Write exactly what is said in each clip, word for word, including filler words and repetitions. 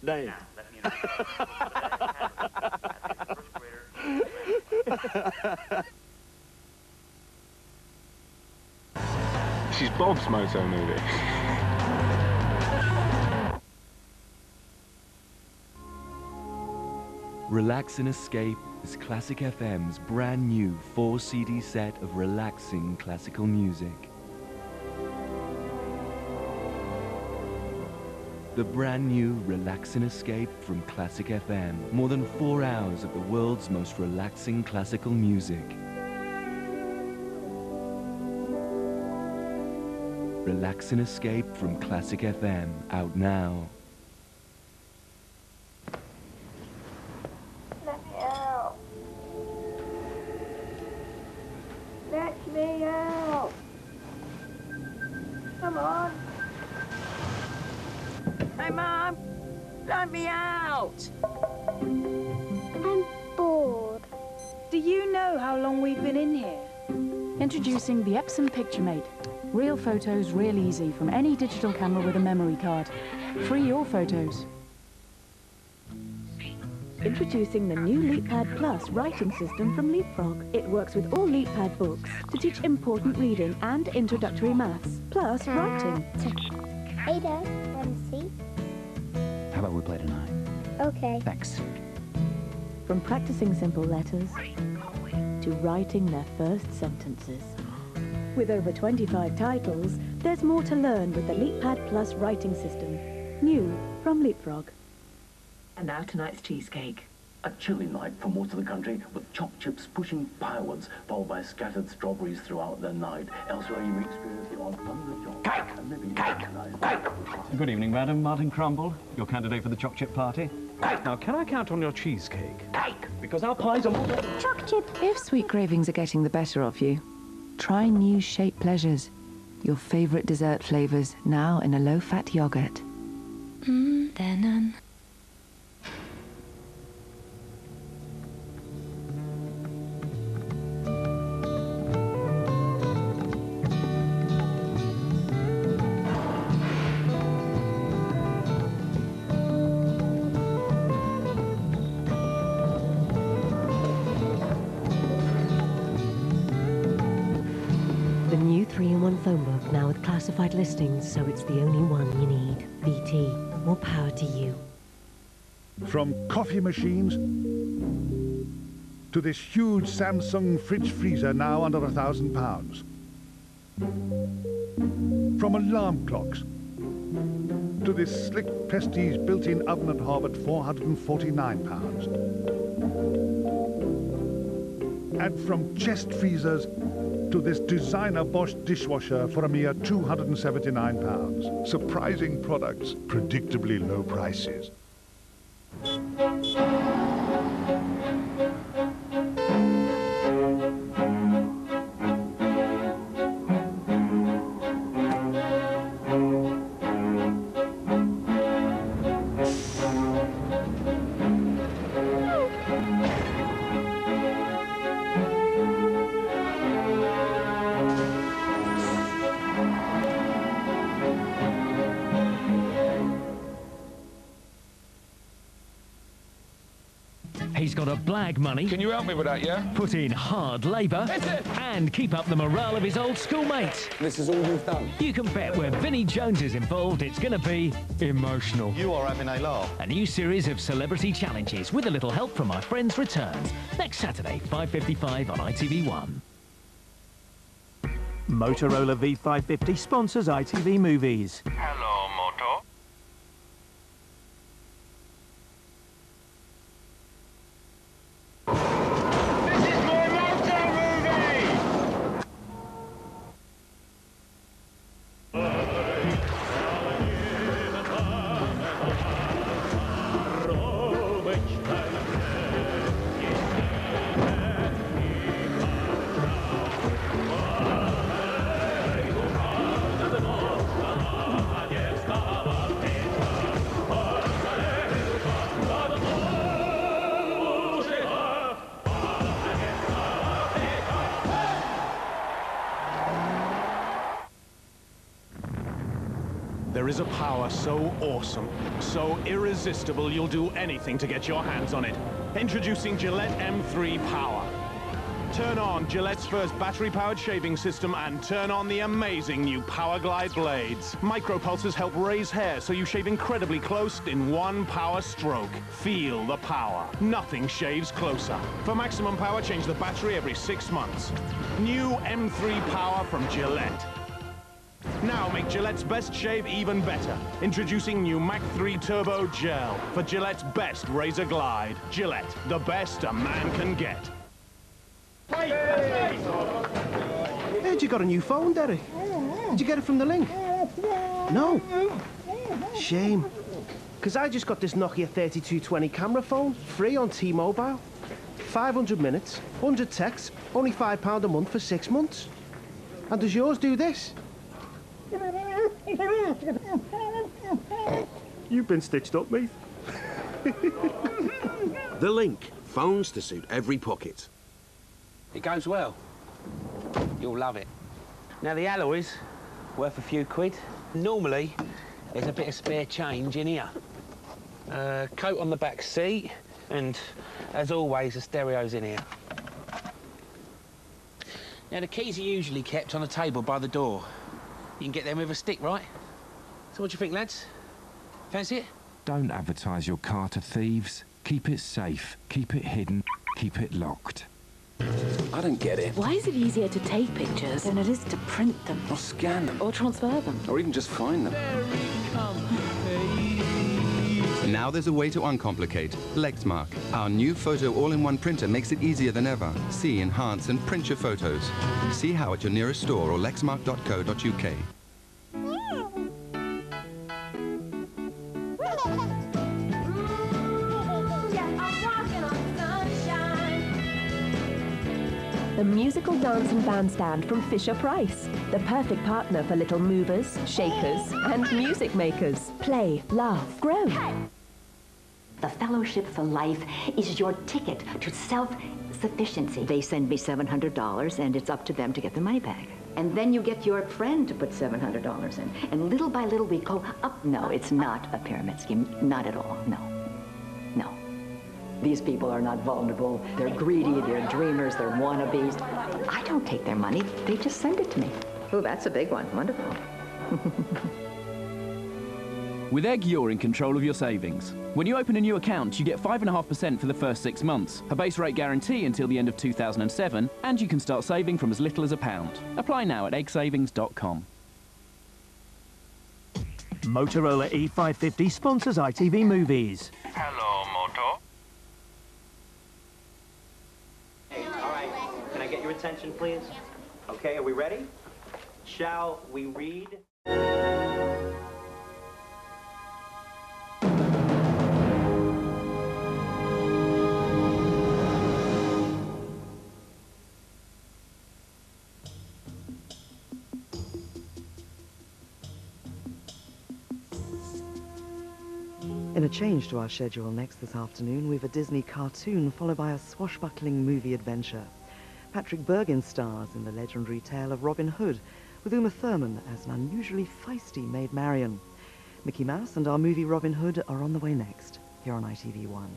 Dave. Now, let me know. She's Bob's moto movie. Relax and Escape is Classic F M's brand new four C D set of relaxing classical music. The brand new Relax and Escape from Classic F M. More than four hours of the world's most relaxing classical music. Relax and Escape from Classic F M. Out now. Let me out. Let me out. Come on. Hey, Mum. Let me out. I'm bored. Do you know how long we've been in here? Introducing the Epson PictureMate. Real photos, real easy, from any digital camera with a memory card. Free your photos. Introducing the new LeapPad Plus writing system from Leapfrog. It works with all LeapPad books to teach important reading and introductory maths, plus writing. Hey, Dad, want to see? How about we play tonight? Okay. Thanks. From practicing simple letters to writing their first sentences. With over twenty-five titles, there's more to learn with the LeapPad Plus writing system. New from Leapfrog. And now tonight's cheesecake. A chilly night for most of the country, with chopped chips pushing firewards, followed by scattered strawberries throughout the night. Elsewhere you may experience the odd thunder cake, and maybe cake, cake. Good evening, madam. Martin Crumble, your candidate for the choc chip party. Cake. Now, can I count on your cheesecake? Cake. Because our pies are more... Choc chip. If sweet cravings are getting the better of you, try new Shape Pleasures. Your favourite dessert flavours, now in a low-fat yoghurt. Mmm, they're none. three in one phone book, now with classified listings, so it's the only one you need. B T, more power to you. From coffee machines to this huge Samsung fridge freezer now under a thousand pounds. From alarm clocks to this slick Prestige built-in oven and hob at four hundred and forty-nine pounds. And from chest freezers to this designer Bosch dishwasher for a mere two hundred and seventy-nine pounds. Surprising products, predictably low prices. He's got a blag money. Can you help me with that, yeah? Put in hard labour. And keep up the morale of his old schoolmates. This is all you've done? You can bet where Vinnie Jones is involved, it's going to be emotional. You are having a laugh. A new series of celebrity challenges with a little help from our friends returns. Next Saturday, five fifty-five on I T V one. Motorola V five fifty sponsors I T V Movies. Hello, Moto. There is a power so awesome, so irresistible, you'll do anything to get your hands on it. Introducing Gillette M three Power. Turn on Gillette's first battery-powered shaving system and turn on the amazing new Power Glide blades. Micropulses help raise hair so you shave incredibly close in one power stroke. Feel the power. Nothing shaves closer. For maximum power, change the battery every six months. New M three Power from Gillette. Now make Gillette's best shave even better. Introducing new Mach three Turbo Gel for Gillette's best razor glide. Gillette, the best a man can get. Heard you got a new phone, Derek. Did you get it from the link? No. Shame. Because I just got this Nokia thirty-two twenty camera phone, free on T-Mobile. five hundred minutes, one hundred texts, only five pounds a month for six months. And does yours do this? You've been stitched up, mate. The Link. Phones to suit every pocket. It goes well. You'll love it. Now, the alloy's worth a few quid. Normally, there's a bit of spare change in here. Uh, coat on the back seat, and, as always, the stereo's in here. Now, the keys are usually kept on a table by the door. You can get them with a stick, right? So what do you think, lads? Fancy it? Don't advertise your car to thieves. Keep it safe, keep it hidden, keep it locked. I don't get it. Why is it easier to take pictures than it is to print them? Or scan them. Or transfer them. Or even just find them. Now there's a way to uncomplicate. Lexmark. Our new photo all-in-one printer makes it easier than ever. See, enhance and print your photos. See how at your nearest store or lexmark dot co dot U K. The musical dancing bandstand from Fisher-Price. The perfect partner for little movers, shakers, and music makers. Play, laugh, grow. The Fellowship for Life is your ticket to self-sufficiency. They send me seven hundred dollars, and it's up to them to get the money back. And then you get your friend to put seven hundred dollars in. And little by little we go up. No, it's not a pyramid scheme. Not at all. No. No. These people are not vulnerable. They're greedy, they're dreamers, they're wannabes. I don't take their money. They just send it to me. Oh, that's a big one. Wonderful. With Egg, you're in control of your savings. When you open a new account, you get five point five percent for the first six months, a base rate guarantee until the end of two thousand seven, and you can start saving from as little as a pound. Apply now at egg savings dot com. Motorola E five fifty sponsors I T V Movies. Hello, Moto. All right, can I get your attention, please? Okay, are we ready? Shall we read? In a change to our schedule next this afternoon, we've a Disney cartoon followed by a swashbuckling movie adventure. Patrick Bergin stars in the legendary tale of Robin Hood, with Uma Thurman as an unusually feisty Maid Marian. Mickey Mouse and our movie Robin Hood are on the way next, here on I T V one.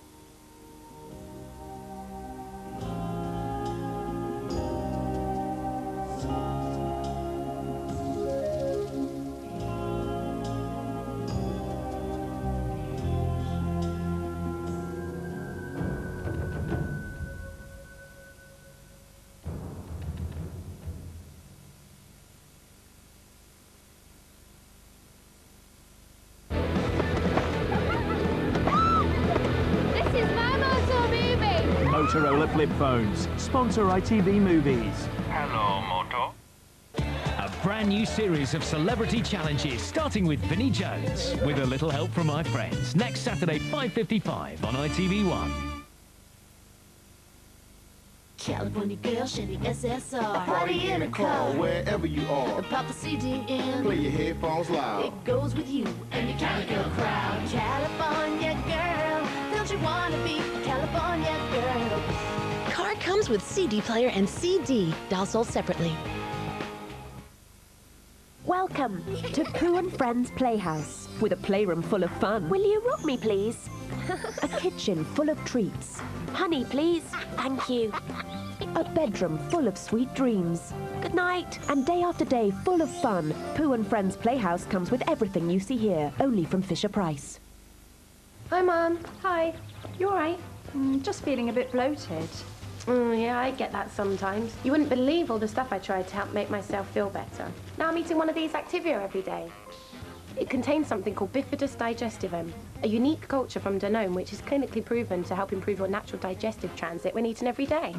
Motorola flip phones sponsor I T V Movies. Hello, Moto. A brand new series of celebrity challenges, starting with Vinnie Jones, with a little help from my friends. Next Saturday, five fifty-five on I T V one. California girl, Chevy S S R. Party in a car, wherever you are. Pop the C D in. Play your headphones loud. It goes with you and your Cali girl crowd. California girl, don't you wanna be a California girl? Car comes with C D player and C D, all sold separately. Welcome to Pooh and Friends Playhouse, with a playroom full of fun. Will you rock me, please? A kitchen full of treats. Honey, please. Thank you. A bedroom full of sweet dreams. Good night. And day after day full of fun, Pooh and Friends Playhouse comes with everything you see here, only from Fisher Price. Hi, Mum. Hi. You all right? Mm, just feeling a bit bloated. Mm, yeah, I get that sometimes. You wouldn't believe all the stuff I tried to help make myself feel better. Now I'm eating one of these Activia every day. It contains something called bifidus digestivum, a unique culture from Danone which is clinically proven to help improve your natural digestive transit when eaten every day.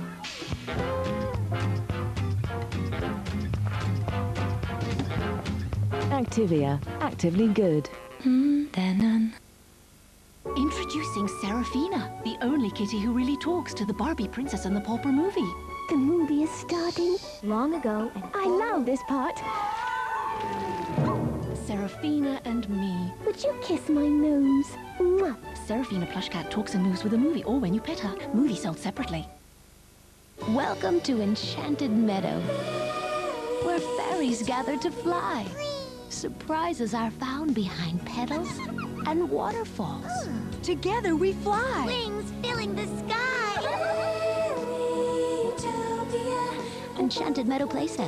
Activia, actively good. Mm, then, um... Introducing Serafina, the only kitty who really talks to the Barbie Princess and the Pauper movie. The movie is starting long ago, and I love this part. Serafina and me. Would you kiss my nose? Mwah. Serafina plush cat talks and moves with a movie, or when you pet her. Movie sold separately. Welcome to Enchanted Meadow, where fairies gather to fly. Surprises are found behind petals and waterfalls. Together we fly. Wings filling the sky. Enchanted Meadow playset.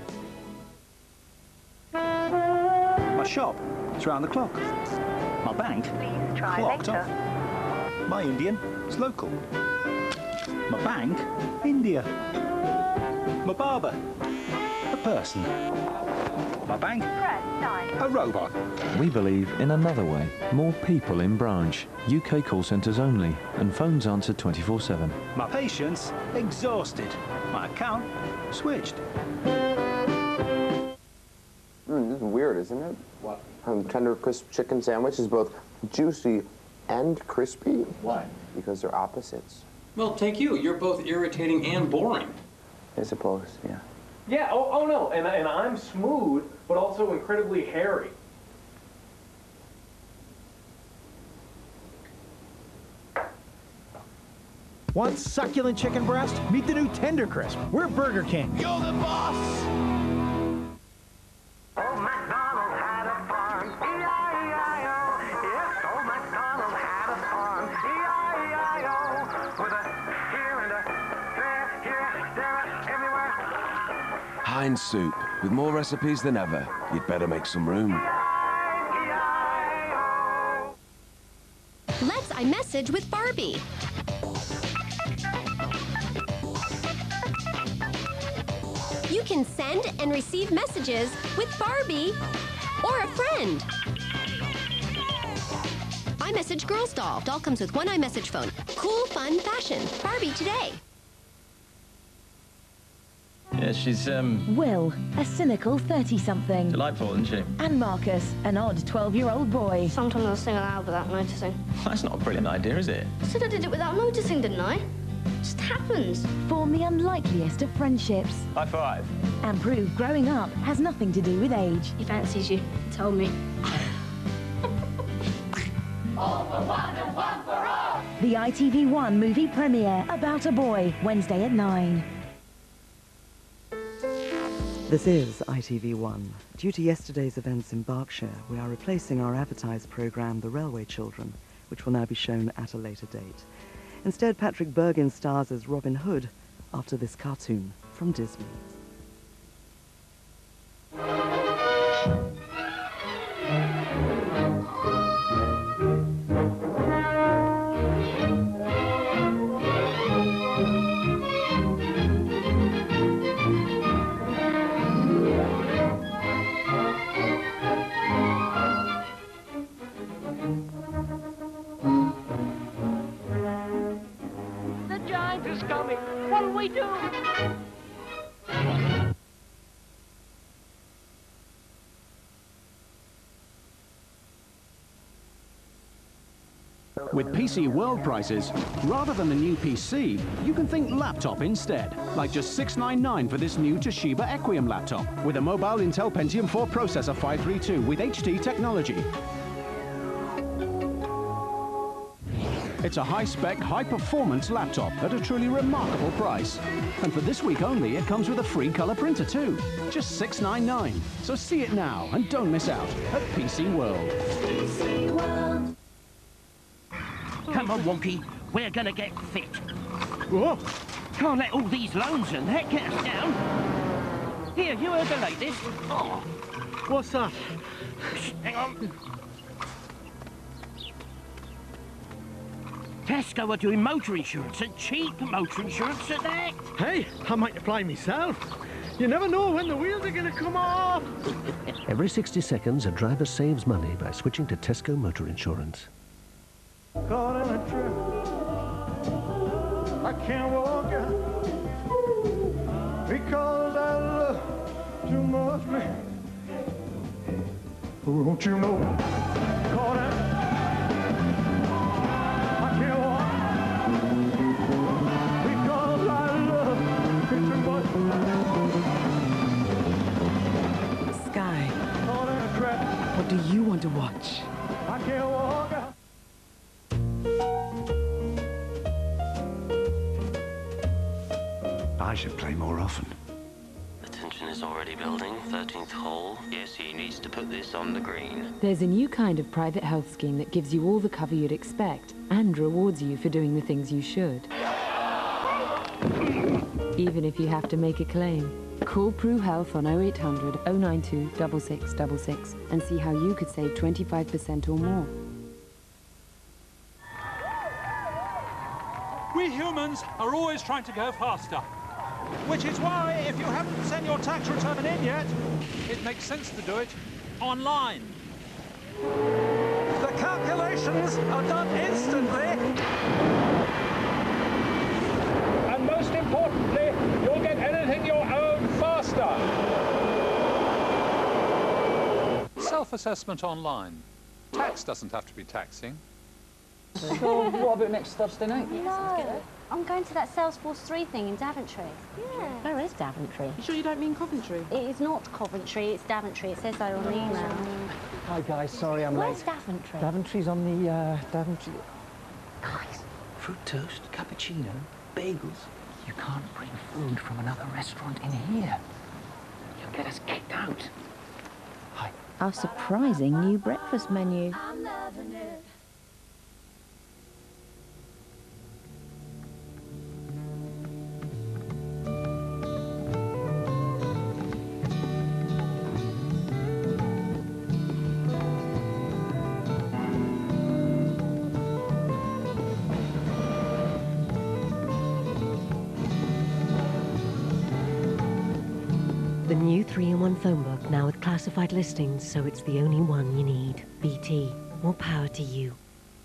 My shop, it's round the clock. My bank, Please try clocked later. off. My Indian, it's local. My bank, India. My barber, a person. My bank, a robot. We believe in another way. More people in branch. U K call centres only. And phones answered twenty-four seven. My patients, exhausted. My account, switched. Mm, this is weird, isn't it? What? Um, tender crisp chicken sandwich is both juicy and crispy. Why? Because they're opposites. Well, take you. You're both irritating and boring. I suppose, yeah. Yeah, oh, oh no, and, and I'm smooth, but also incredibly hairy. Want succulent chicken breast? Meet the new Tender Crisp. We're Burger King. You're the boss! Heinz soup, with more recipes than ever. You'd better make some room. Let's iMessage with Barbie. You can send and receive messages with Barbie or a friend. iMessage Girls Doll. Doll comes with one iMessage phone. Cool, fun, fashion. Barbie today. Yeah, she's, um... Will, a cynical thirty-something. delightful, isn't she? And Marcus, an odd twelve-year-old boy. Sometimes I'll sing aloud without noticing. That's not a brilliant idea, is it? I said I did it without noticing, didn't I? It just happens. Form the unlikeliest of friendships. High five. And prove growing up has nothing to do with age. He fancies you. He told me. All for one and one for all. The I T V one movie premiere, About a Boy, Wednesday at nine. This is I T V one. Due to yesterday's events in Berkshire, we are replacing our advertised programme, The Railway Children, which will now be shown at a later date. Instead, Patrick Bergin stars as Robin Hood after this cartoon from Disney. What'll we do? With P C World prices, rather than the new P C, you can think laptop instead. Like just six ninety-nine for this new Toshiba Equium laptop with a mobile Intel Pentium four processor five three two with H D technology. It's a high-spec, high-performance laptop at a truly remarkable price. And for this week only, it comes with a free colour printer too. Just six ninety-nine. So see it now and don't miss out at P C World. P C World. Come on, Wonky. We're going to get fit. Whoa. Can't let all these loans and that get us down. Here, you heard the latest. Oh. What's that? Hang on. Tesco are doing motor insurance, and cheap motor insurance at that. Hey, I might apply myself. You never know when the wheels are going to come off. Every sixty seconds, a driver saves money by switching to Tesco motor insurance. Caught in a trip. I can't walk out because I love too much, man. Won't you know? Caught in. I can't walk because I love it too much. Sky, Caught in a trap. what do you want to watch? I can't walk out. I should play more often. The tension is already building. thirteenth hole. Yes, he needs to put this on the green. There's a new kind of private health scheme that gives you all the cover you'd expect and rewards you for doing the things you should. Even if you have to make a claim. Call Prue Health on oh eight hundred, oh nine two, six six six six and see how you could save twenty-five percent or more. We humans are always trying to go faster. Which is why, if you haven't sent your tax return in yet, it makes sense to do it online. The calculations are done instantly. And most importantly, you'll get anything you own faster. Self-assessment online. Tax doesn't have to be taxing. So, what about next Thursday night? No, I'm going to that Salesforce three thing in Daventry. Yeah. Where is Daventry? You sure you don't mean Coventry? It is not Coventry, it's Daventry. It says so on the email. Hi guys, sorry I'm Where's late. Daventry? Daventry's on the, uh, Daventry... Guys, fruit toast, cappuccino, bagels. You can't bring food from another restaurant in here. You'll get us kicked out. Hi. Our surprising new breakfast menu. I'm loving it. The new three in one phone book, now with classified listings, so it's the only one you need. B T, more power to you.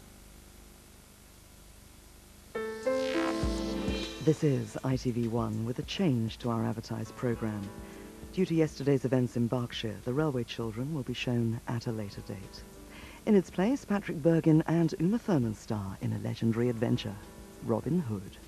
This is I T V one with a change to our advertised programme. Due to yesterday's events in Berkshire, the Railway Children will be shown at a later date. In its place, Patrick Bergin and Uma Thurman star in a legendary adventure, Robin Hood.